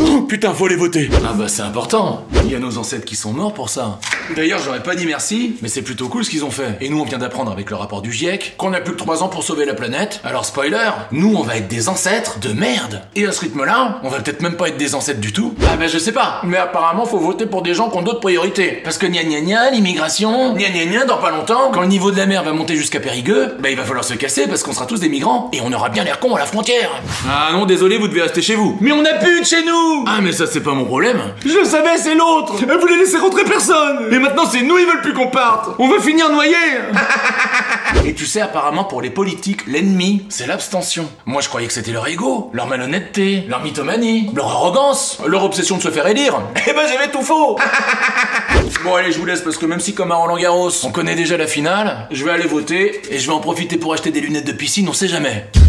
Oh, putain, faut les voter. Ah bah c'est important. Il y a nos ancêtres qui sont morts pour ça. D'ailleurs, j'aurais pas dit merci, mais c'est plutôt cool ce qu'ils ont fait. Et nous, on vient d'apprendre avec le rapport du GIEC qu'on a plus que 3 ans pour sauver la planète. Alors spoiler, nous, on va être des ancêtres de merde. Et à ce rythme-là, on va peut-être même pas être des ancêtres du tout. Ah bah je sais pas. Mais apparemment, faut voter pour des gens qui ont d'autres priorités. Parce que gna gna gna, l'immigration, gna gna gna, dans pas longtemps, quand le niveau de la mer va monter jusqu'à Périgueux, bah il va falloir se casser parce qu'on sera tous des migrants. Et on aura bien l'air cons à la frontière. Ah non, désolé, vous devez rester chez vous. Mais on a plus de chez nous. Ah mais ça c'est pas mon problème. Je le savais, c'est l'autre. Elle voulait laisser rentrer personne. Et maintenant, c'est nous, ils veulent plus qu'on parte. On va finir noyés. Et tu sais, apparemment, pour les politiques, l'ennemi, c'est l'abstention. Moi, je croyais que c'était leur ego, leur malhonnêteté, leur mythomanie, leur arrogance, leur obsession de se faire élire. Eh ben, j'avais tout faux. Bon, allez, je vous laisse, parce que même si, comme à Roland-Garros, on connaît déjà la finale, je vais aller voter, et je vais en profiter pour acheter des lunettes de piscine, on sait jamais.